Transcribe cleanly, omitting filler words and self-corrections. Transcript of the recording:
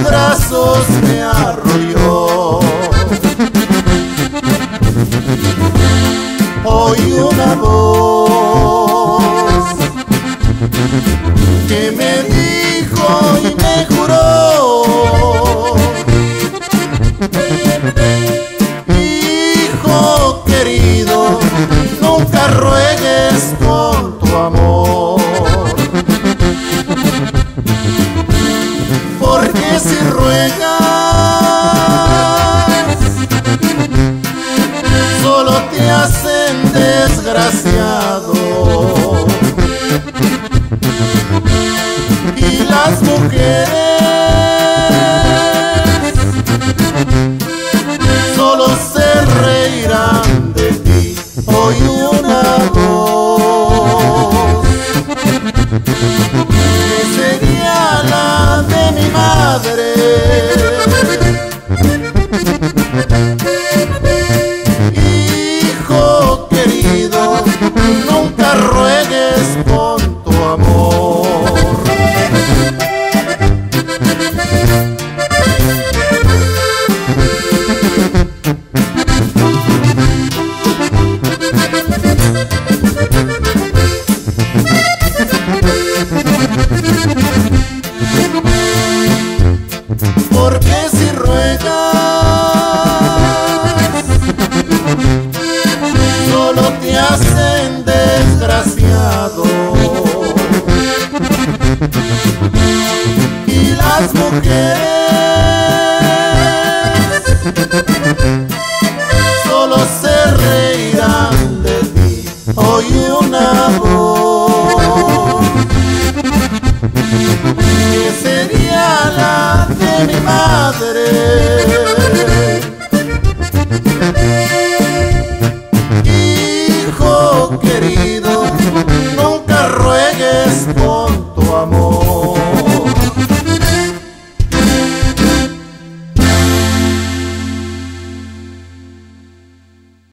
brazos me arrolló. Oí una voz que me dijo y me juró: hijo querido, nunca ruegues por tu amor, porque si ruegas solo te hacen desgraciado. Y las mujeres solo se reirán de ti. Oí una voz que sería la de mi madre: hijo querido, nunca ruegues por tu amor. Porque si ruegas solo te hacen desgraciado. Y las mujeres solo se reirán de ti. Oí una voz que sería la de mi madre: